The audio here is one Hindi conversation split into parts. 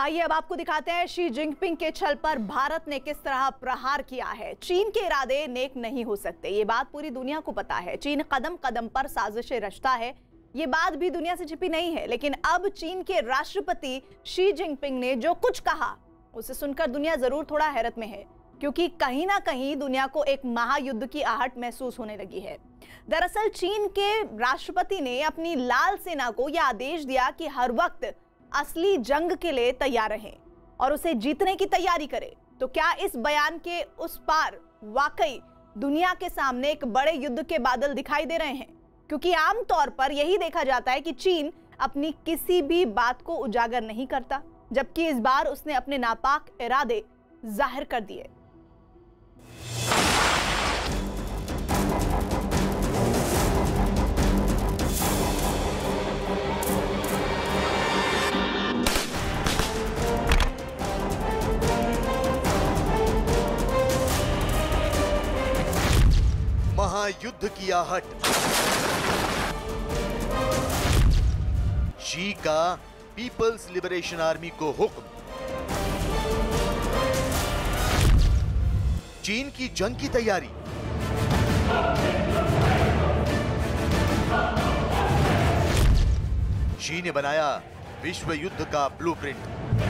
आइए अब आपको दिखाते हैं शी जिनपिंग के छल पर भारत ने किस तरह प्रहार किया है। चीन के इरादे नेक नहीं हो सकते, ये बात पूरी दुनिया को पता है। चीन कदम कदम पर साजिशें रचता है, ये बात भी दुनिया से छिपी नहीं है। लेकिन अब चीन के राष्ट्रपति शी जिनपिंग ने जो कुछ कहा उसे सुनकर दुनिया जरूर थोड़ा हैरत में है, क्योंकि कहीं ना कहीं दुनिया को एक महायुद्ध की आहट महसूस होने लगी है। दरअसल चीन के राष्ट्रपति ने अपनी लाल सेना को यह आदेश दिया कि हर वक्त असली जंग के लिए तैयार रहें और उसे जीतने की तैयारी करें। तो क्या इस बयान के उस पार वाकई दुनिया के सामने एक बड़े युद्ध के बादल दिखाई दे रहे हैं? क्योंकि आमतौर पर यही देखा जाता है कि चीन अपनी किसी भी बात को उजागर नहीं करता, जबकि इस बार उसने अपने नापाक इरादे जाहिर कर दिए। महायुद्ध की आहट। शी का पीपल्स लिबरेशन आर्मी को हुक्म। चीन की जंग की तैयारी। शी ने बनाया विश्व युद्ध का ब्लूप्रिंट।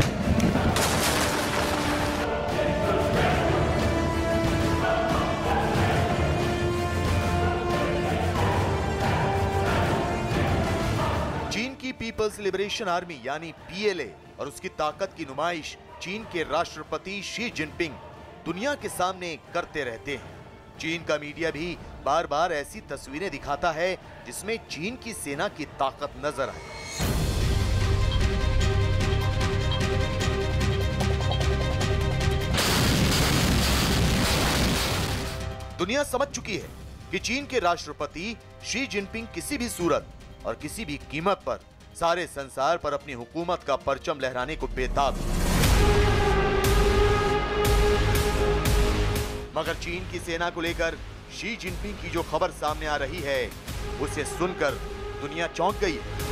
पीपल्स लिबरेशन आर्मी यानी पीएलए और उसकी ताकत की नुमाइश चीन के राष्ट्रपति शी जिनपिंग दुनिया के सामने करते रहते हैं। चीन का मीडिया भी बार बार ऐसी तस्वीरें दिखाता है जिसमें चीन की सेना की ताकत नजर आए। दुनिया समझ चुकी है कि चीन के राष्ट्रपति शी जिनपिंग किसी भी सूरत और किसी भी कीमत पर सारे संसार पर अपनी हुकूमत का परचम लहराने को बेताब है। मगर चीन की सेना को लेकर शी जिनपिंग की जो खबर सामने आ रही है उसे सुनकर दुनिया चौंक गई है।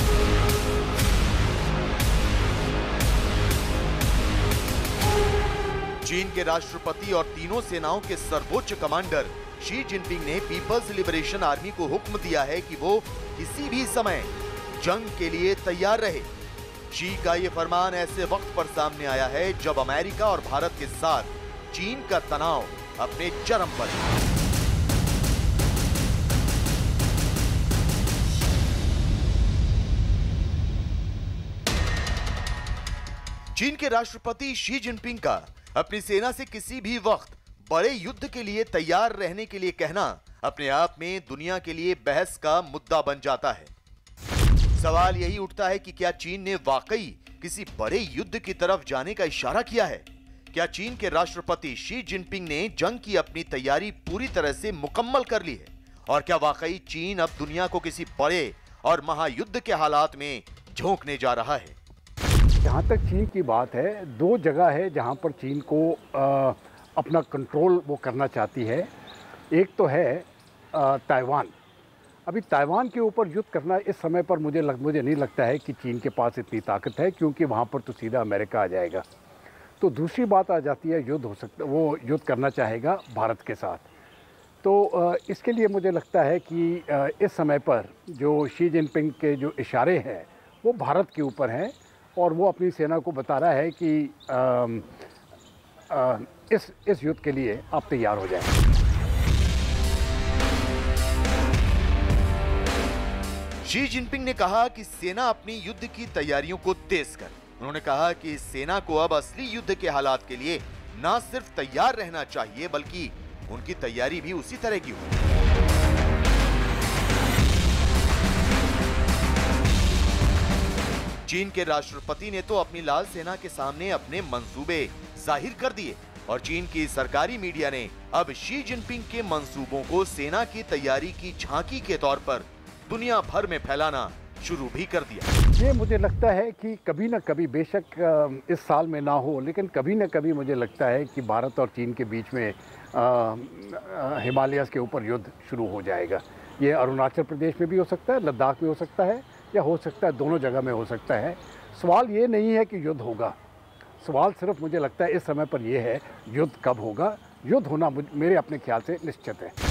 चीन के राष्ट्रपति और तीनों सेनाओं के सर्वोच्च कमांडर शी जिनपिंग ने पीपल्स लिबरेशन आर्मी को हुक्म दिया है कि वो किसी भी समय जंग के लिए तैयार रहे। शी का यह फरमान ऐसे वक्त पर सामने आया है जब अमेरिका और भारत के साथ चीन का तनाव अपने चरम पर है। चीन के राष्ट्रपति शी जिनपिंग का अपनी सेना से किसी भी वक्त बड़े युद्ध के लिए तैयार रहने के लिए कहना अपने आप में दुनिया के लिए बहस का मुद्दा बन जाता है। सवाल यही उठता है कि क्या चीन ने वाकई किसी बड़े युद्ध की तरफ जाने का इशारा किया है? क्या चीन के राष्ट्रपति शी जिनपिंग ने जंग की अपनी तैयारी पूरी तरह से मुकम्मल कर ली है? और क्या वाकई चीन अब दुनिया को किसी बड़े और महायुद्ध के हालात में झोंकने जा रहा है? जहां तक चीन की बात है, दो जगह है जहां पर चीन को अपना कंट्रोल वो करना चाहती है। एक तो है ताइवान। अभी ताइवान के ऊपर युद्ध करना इस समय पर मुझे नहीं लगता है कि चीन के पास इतनी ताकत है, क्योंकि वहाँ पर तो सीधा अमेरिका आ जाएगा। तो दूसरी बात आ जाती है, युद्ध हो सकता, वो युद्ध करना चाहेगा भारत के साथ। तो इसके लिए मुझे लगता है कि इस समय पर जो शी जिनपिंग के जो इशारे हैं वो भारत के ऊपर हैं और वो अपनी सेना को बता रहा है कि इस युद्ध के लिए आप तैयार हो जाएं। शी जिनपिंग ने कहा कि सेना अपनी युद्ध की तैयारियों को तेज कर। उन्होंने कहा कि सेना को अब असली युद्ध के हालात के लिए न सिर्फ तैयार रहना चाहिए बल्कि उनकी तैयारी भी उसी तरह की हो। चीन के राष्ट्रपति ने तो अपनी लाल सेना के सामने अपने मंसूबे जाहिर कर दिए और चीन की सरकारी मीडिया ने अब शी जिनपिंग के मंसूबों को सेना की तैयारी की झांकी के तौर पर दुनिया भर में फैलाना शुरू भी कर दिया। ये मुझे लगता है कि कभी न कभी, बेशक इस साल में ना हो, लेकिन कभी न कभी मुझे लगता है कि भारत और चीन के बीच में हिमालय के ऊपर युद्ध शुरू हो जाएगा। ये अरुणाचल प्रदेश में भी हो सकता है, लद्दाख में हो सकता है, या हो सकता है दोनों जगह में हो सकता है। सवाल ये नहीं है कि युद्ध होगा, सवाल सिर्फ मुझे लगता है इस समय पर यह है युद्ध कब होगा। युद्ध होना मेरे अपने ख्याल से निश्चित है।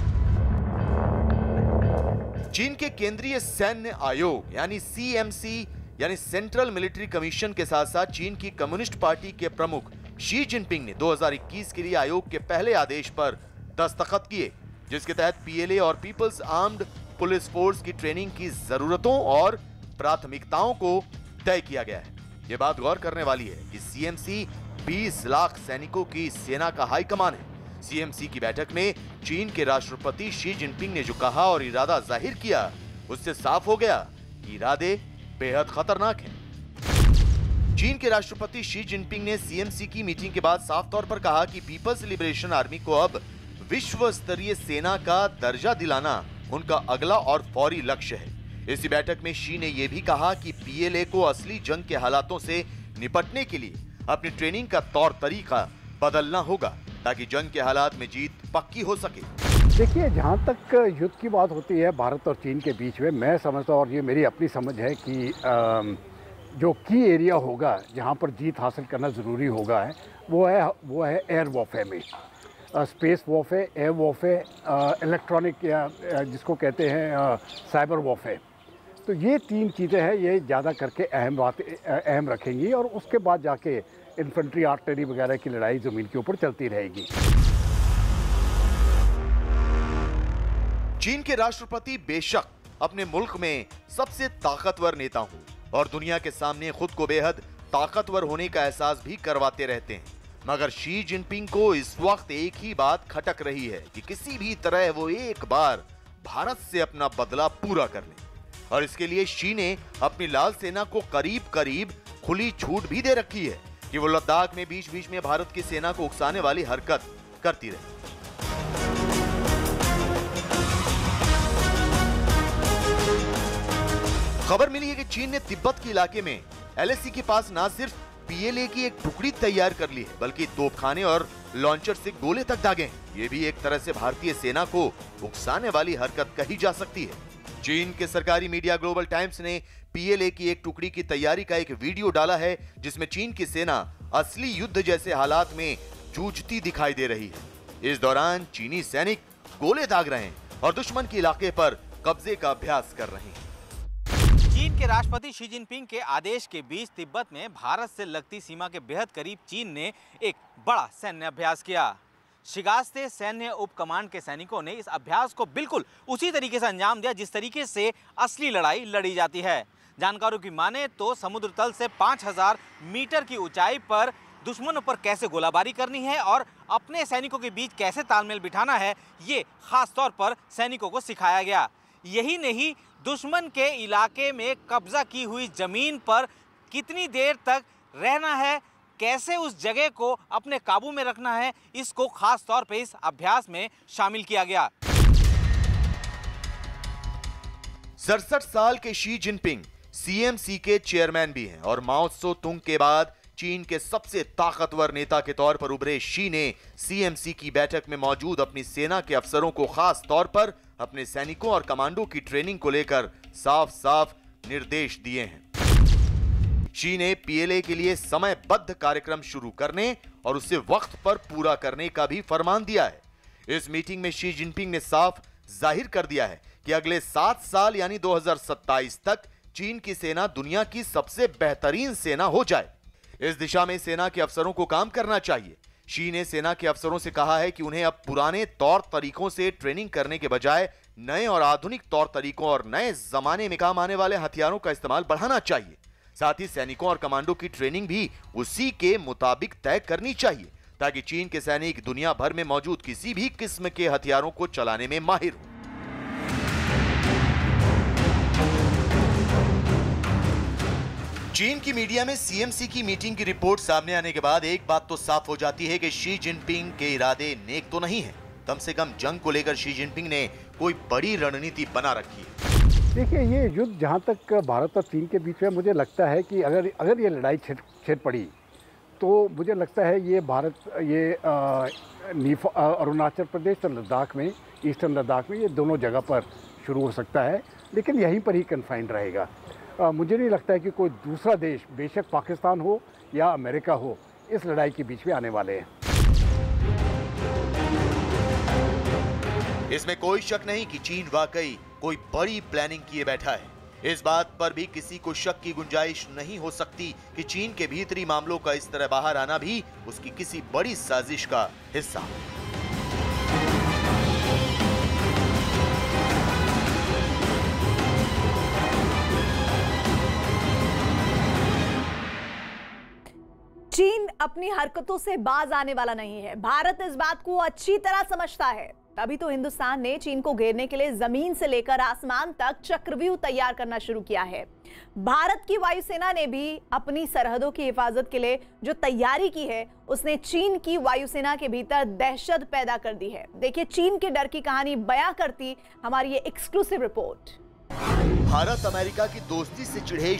चीन के केंद्रीय सैन्य आयोग यानी CMC यानी सेंट्रल मिलिट्री कमीशन के साथ साथ चीन की कम्युनिस्ट पार्टी के प्रमुख शी जिनपिंग ने 2021 के लिए आयोग के पहले आदेश पर दस्तखत किए, जिसके तहत PLA और पीपल्स आर्म्ड पुलिस फोर्स की ट्रेनिंग की जरूरतों और प्राथमिकताओं को तय किया गया है। ये बात गौर करने वाली है कि CMC 20 लाख सैनिकों की सेना का हाईकमान है। CMC की बैठक में चीन के राष्ट्रपति शी जिनपिंग ने जो कहा और इरादा जाहिर किया, उससे साफ हो गया कि इरादे बेहद खतरनाक हैं। चीन के राष्ट्रपति शी जिनपिंग ने CMC की मीटिंग के बाद साफ तौर पर कहा कि पीपल्स लिबरेशन आर्मी को अब विश्व स्तरीय सेना का दर्जा दिलाना उनका अगला और फौरी लक्ष्य है। इसी बैठक में शी ने यह भी कहा कि PLA को असली जंग के हालातों से निपटने के लिए अपनी ट्रेनिंग का तौर तरीका बदलना होगा ताकि जंग के हालात में जीत पक्की हो सके। देखिए, जहाँ तक युद्ध की बात होती है भारत और चीन के बीच में, मैं समझता हूँ और ये मेरी अपनी समझ है कि जो की एरिया होगा जहाँ पर जीत हासिल करना ज़रूरी होगा है वो है एयर वॉरफेयर में, space warfare, air warfare, electronic या जिसको कहते हैं साइबर वॉरफेयर। तो ये 3 चीज़ें हैं, ये ज़्यादा करके अहम रखेंगी और उसके बाद जाके इन्फेंट्री आर्टिलरी वगैरह की लड़ाई ज़मीन के ऊपर चलती रहेगी। चीन के राष्ट्रपति बेशक अपने मुल्क में सबसे ताकतवर नेता हों और दुनिया के सामने खुद को बेहद ताकतवर होने का एहसास भी करवाते रहते हैं, मगर शी जिनपिंग को इस वक्त एक ही बात खटक रही है कि किसी भी तरह वो एक बार भारत से अपना बदला पूरा कर ले। और इसके लिए शी ने अपनी लाल सेना को करीब करीब खुली छूट भी दे रखी है कि वो लद्दाख में बीच बीच में भारत की सेना को उकसाने वाली हरकत करती रहे। खबर मिली है कि चीन ने तिब्बत के इलाके में LAC के पास न सिर्फ PLA की एक टुकड़ी तैयार कर ली है बल्कि तोपखाने और लॉन्चर से गोले तक दागे हैं। ये भी एक तरह से भारतीय सेना को उकसाने वाली हरकत कही जा सकती है। चीन के सरकारी मीडिया ग्लोबल टाइम्स ने PLA की एक टुकड़ी की तैयारी का एक वीडियो डाला है जिसमें चीन की सेना असली युद्ध जैसे हालात में जूझती दिखाई दे रही है। इस दौरान चीनी सैनिक गोले दाग रहे हैं और दुश्मन के इलाके पर कब्जे का अभ्यास कर रहे हैं। चीन के राष्ट्रपति शी जिनपिंग के आदेश के बीच तिब्बत में भारत से लगती सीमा के बेहद करीब चीन ने एक बड़ा सैन्य अभ्यास किया। शिगास्ते सैन्य उप कमांड के सैनिकों ने इस अभ्यास को बिल्कुल उसी तरीके से अंजाम दिया जिस तरीके से असली लड़ाई लड़ी जाती है। जानकारों की माने तो समुद्र तल से 5000 मीटर की ऊंचाई पर दुश्मनों पर कैसे गोलाबारी करनी है और अपने सैनिकों के बीच कैसे तालमेल बिठाना है, ये खास तौर पर सैनिकों को सिखाया गया। यही नहीं, दुश्मन के इलाके में कब्जा की हुई जमीन पर कितनी देर तक रहना है, कैसे उस जगह को अपने काबू में रखना है, इसको खास तौर पे इस अभ्यास में शामिल किया गया। 67 साल के शी जिनपिंग CMC के चेयरमैन भी हैं और माओ त्से तुंग के बाद चीन के सबसे ताकतवर नेता के तौर पर उभरे शी ने CMC की बैठक में मौजूद अपनी सेना के अफसरों को खास तौर पर अपने सैनिकों और कमांडो की ट्रेनिंग को लेकर साफ साफ निर्देश दिए हैं। शी ने PLA के लिए समयबद्ध कार्यक्रम शुरू करने और उसे वक्त पर पूरा करने का भी फरमान दिया है। इस मीटिंग में शी जिनपिंग ने साफ जाहिर कर दिया है कि अगले 7 साल यानी 2027 तक चीन की सेना दुनिया की सबसे बेहतरीन सेना हो जाए। इस दिशा में सेना के अफसरों को काम करना चाहिए। शी ने सेना के अफसरों से कहा है कि उन्हें अब पुराने तौर तरीकों से ट्रेनिंग करने के बजाय नए और आधुनिक तौर तरीकों और नए जमाने में काम आने वाले हथियारों का इस्तेमाल बढ़ाना चाहिए। साथ ही सैनिकों और कमांडो की ट्रेनिंग भी उसी के मुताबिक तय करनी चाहिए ताकि चीन के सैनिक दुनिया भर में मौजूद किसी भी किस्म के हथियारों को चलाने में माहिर हो। चीन की मीडिया में CMC की मीटिंग की रिपोर्ट सामने आने के बाद एक बात तो साफ हो जाती है कि शी जिनपिंग के इरादे नेक तो नहीं है। कम से कम जंग को लेकर शी जिनपिंग ने कोई बड़ी रणनीति बना रखी है। देखिए, ये युद्ध जहाँ तक भारत और चीन के बीच में, मुझे लगता है कि अगर ये लड़ाई छिड़ पड़ी तो मुझे लगता है ये अरुणाचल प्रदेश और लद्दाख में, ईस्टर्न लद्दाख में, ये दोनों जगह पर शुरू हो सकता है। लेकिन यहीं पर ही कन्फाइंड रहेगा। मुझे नहीं लगता है कि कोई दूसरा देश, बेशक पाकिस्तान हो या अमेरिका हो, इस लड़ाई के बीच में आने वाले हैं। इसमें कोई शक नहीं कि चीन वाकई कोई बड़ी प्लानिंग किए बैठा है। इस बात पर भी किसी को शक की गुंजाइश नहीं हो सकती कि चीन के भीतरी मामलों का इस तरह बाहर आना भी उसकी किसी बड़ी साजिश का हिस्सा। चीन अपनी हरकतों से बाज आने वाला नहीं है। भारत इस बात को अच्छी तरह समझता है। तभी तो हिंदुस्तान ने चीन को घेरने के लिए जमीन से लेकर आसमान तक चक्रव्यूह तैयार करना शुरू किया है। भारत की वायुसेना ने भी अपनी सरहदों की हिफाजत के लिए जो तैयारी की है, उसने चीन की वायुसेना के भीतर दहशत पैदा कर दी है। देखिए चीन के डर की कहानी बयां करती हमारी ये एक्सक्लूसिव रिपोर्ट। भारत अमेरिका की दोस्ती से चिढ़े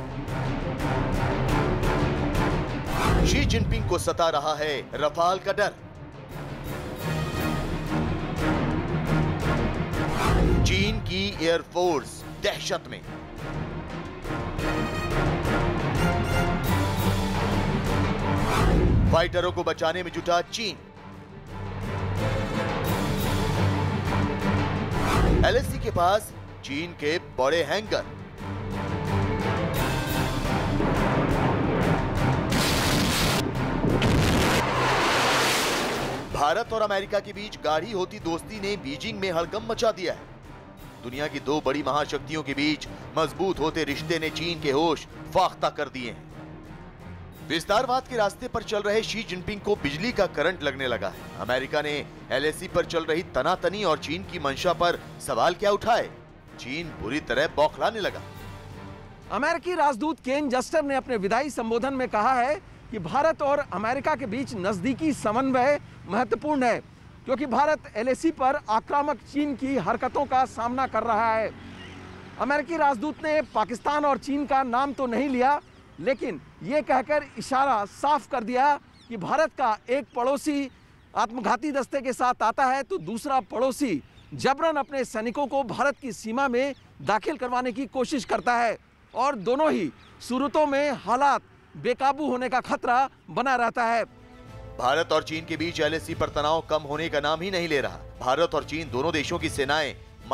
शी जिनपिंग को सता रहा है रफाल का डर। चीन की एयरफोर्स दहशत में। फाइटरों को बचाने में जुटा चीन। एलएसी के पास चीन के बड़े हैंगर। भारत और अमेरिका के बीच गाढ़ी होती दोस्ती ने बीजिंग में हड़कंप मचा दिया है। दुनिया की दो बड़ी महाशक्तियों के बीच मजबूत होते रिश्ते ने चीन के होश फाख्ता कर दिए हैं। विस्तारवाद के रास्ते पर चल रहे शी जिनपिंग को बिजली का करंट लगने लगा है। अमेरिका ने एलएसी पर चल रही तनातनी और चीन की मंशा पर सवाल क्या उठाए, चीन बुरी तरह बौखलाने लगा। अमेरिकी राजदूत केन जस्टर ने अपने विदाई संबोधन में कहा है कि भारत और अमेरिका के बीच नजदीकी समन्वय महत्वपूर्ण है, क्योंकि भारत एलएसी पर आक्रामक चीन की हरकतों का सामना कर रहा है। अमेरिकी राजदूत ने पाकिस्तान और चीन का नाम तो नहीं लिया, लेकिन ये कहकर इशारा साफ कर दिया कि भारत का एक पड़ोसी आत्मघाती दस्ते के साथ आता है तो दूसरा पड़ोसी जबरन अपने सैनिकों को भारत की सीमा में दाखिल करवाने की कोशिश करता है, और दोनों ही सूरतों में हालात बेकाबू होने का खतरा बना रहता है। भारत और चीन के बीच एलएसी पर तनाव कम होने का नाम ही नहीं ले रहा। भारत और चीन दोनों देशों की सेनाएं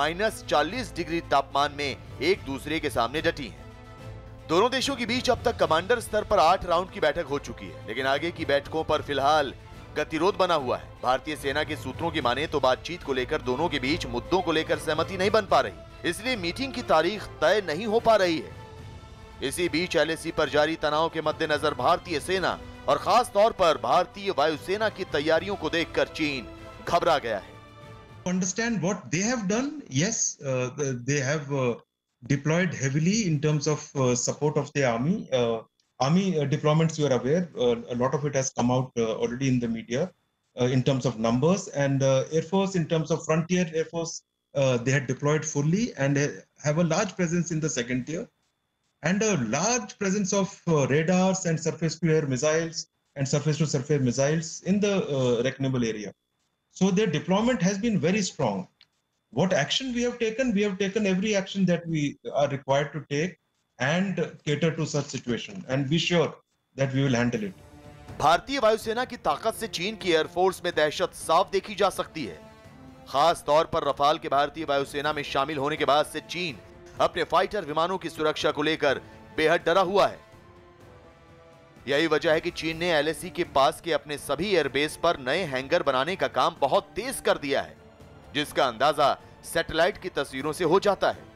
-40 डिग्री तापमान में एक दूसरे के सामने डटी हैं। दोनों देशों के बीच अब तक कमांडर स्तर पर 8 राउंड की बैठक हो चुकी है, लेकिन आगे की बैठकों पर फिलहाल गतिरोध बना हुआ है। भारतीय सेना के सूत्रों की माने तो बातचीत को लेकर दोनों के बीच मुद्दों को लेकर सहमति नहीं बन पा रही, इसलिए मीटिंग की तारीख तय नहीं हो पा रही है। इसी बीच एलएसी पर जारी तनाव के मद्देनजर भारतीय सेना और खास तौर पर भारतीय वायुसेना की तैयारियों को देखकर चीन घबरा गया है। Understand what they have done? Yes, they have deployed heavily in terms of support of the army. Army deployments, you are aware, a lot of it has come out already in the media in terms of numbers, and Air Force in terms of frontier Air Force, they had deployed fully and have a large presence in the second tier, and a large presence of radars and surface-to-air missiles and surface-to-surface missiles in the reckonable area. So their deployment has been very strong. What action we have taken every action that we are required to take and cater to such situation and be sure that we will handle it. भारतीय वायुसेना की ताकत से चीन की एयरफोर्स में दहशत साफ देखी जा सकती है। खास तौर पर रफाल के भारतीय वायुसेना में शामिल होने के बाद से चीन अपने फाइटर विमानों की सुरक्षा को लेकर बेहद डरा हुआ है। यही वजह है कि चीन ने एलएसी के पास के अपने सभी एयरबेस पर नए हैंगर बनाने का काम बहुत तेज कर दिया है, जिसका अंदाजा सैटेलाइट की तस्वीरों से हो जाता है।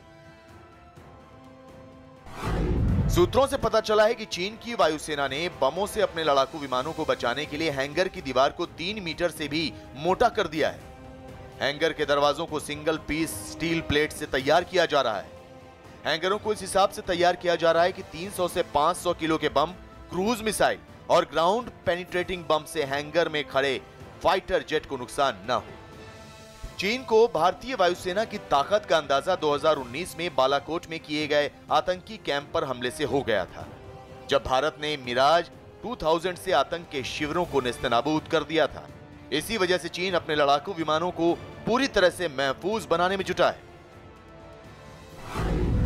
सूत्रों से पता चला है कि चीन की वायुसेना ने बमों से अपने लड़ाकू विमानों को बचाने के लिए हैंगर की दीवार को 3 मीटर से भी मोटा कर दिया है। हैंगर के दरवाजों को सिंगल पीस स्टील प्लेट से तैयार किया जा रहा है। हैंगरों को इस हिसाब से तैयार किया जा रहा है कि 300 से 500 किलो के बम, क्रूज मिसाइल और ग्राउंड पेनिट्रेटिंग बम से हैंगर में खड़े फाइटर जेट को नुकसान न हो। चीन को भारतीय वायुसेना की ताकत का अंदाजा 2019 में बालाकोट में किए गए आतंकी कैंप पर हमले से हो गया था, जब भारत ने मिराज 2000 से आतंक के शिविरों को नेस्तनाबूद कर दिया था। इसी वजह से चीन अपने लड़ाकू विमानों को पूरी तरह से महफूज बनाने में जुटा है।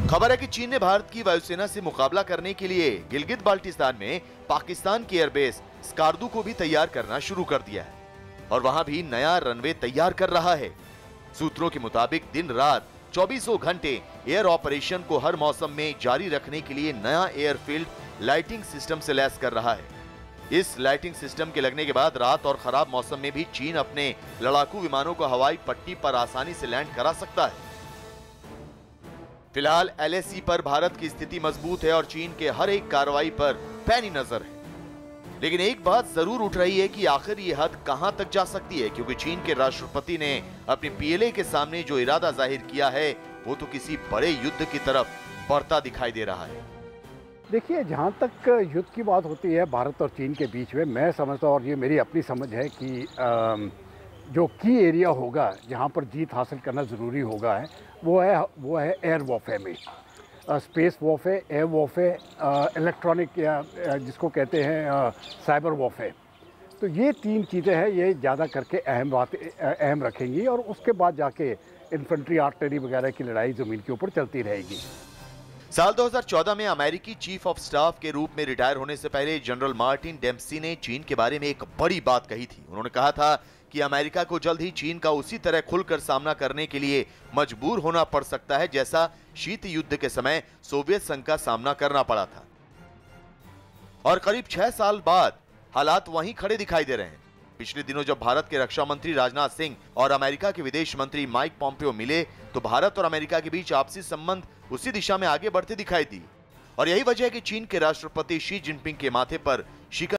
खबर है कि चीन ने भारत की वायुसेना से मुकाबला करने के लिए गिलगित बाल्टिस्तान में पाकिस्तान की एयरबेस स्कार्दू को भी तैयार करना शुरू कर दिया है और वहां भी नया रनवे तैयार कर रहा है। सूत्रों के मुताबिक दिन रात 24 घंटे एयर ऑपरेशन को हर मौसम में जारी रखने के लिए नया एयरफील्ड लाइटिंग सिस्टम से लैस कर रहा है। इस लाइटिंग सिस्टम के लगने के बाद रात और खराब मौसम में भी चीन अपने लड़ाकू विमानों को हवाई पट्टी पर आसानी से लैंड करा सकता है। फिलहाल LAC पर भारत की स्थिति मजबूत है और चीन के हर एक कार्रवाई पर पैनी नजर है। लेकिन एक बात जरूर उठ रही है कि आखिर ये हद कहां तक जा सकती है, क्योंकि चीन के राष्ट्रपति ने अपनी PLA के सामने जो इरादा जाहिर किया है वो तो किसी बड़े युद्ध की तरफ बढ़ता दिखाई दे रहा है। देखिए, जहाँ तक युद्ध की बात होती है भारत और चीन के बीच में, मैं समझता हूँ और ये मेरी अपनी समझ है कि जो की एरिया होगा जहाँ पर जीत हासिल करना ज़रूरी होगा है वो है एयर वॉरफेयर में। Space warfare, air warfare, electronic या जिसको कहते हैं साइबर वॉरफेयर। तो ये 3 चीज़ें हैं, ये ज़्यादा करके अहम रखेंगी और उसके बाद जाके इन्फेंट्री, आर्टिलरी वगैरह की लड़ाई ज़मीन के ऊपर चलती रहेगी। साल 2014 में अमेरिकी चीफ ऑफ स्टाफ के रूप में रिटायर होने से पहले जनरल मार्टिन डेम्पसी ने चीन के बारे में एक बड़ी बात कही थी। उन्होंने कहा था कि अमेरिका को जल्द ही चीन का उसी तरह खुलकर सामना करने के लिए मजबूर होना पड़ सकता है जैसा शीत युद्ध के समय सोवियत संघ का सामना करना पड़ा था। और करीब 6 साल बाद हालात वहीं खड़े दिखाई दे रहे हैं। पिछले दिनों जब भारत के रक्षा मंत्री राजनाथ सिंह और अमेरिका के विदेश मंत्री माइक पॉम्पियो मिले तो भारत और अमेरिका के बीच आपसी संबंध उसी दिशा में आगे बढ़ते दिखाई दी। और यही वजह है कि चीन के राष्ट्रपति शी जिनपिंग के माथे पर शिकन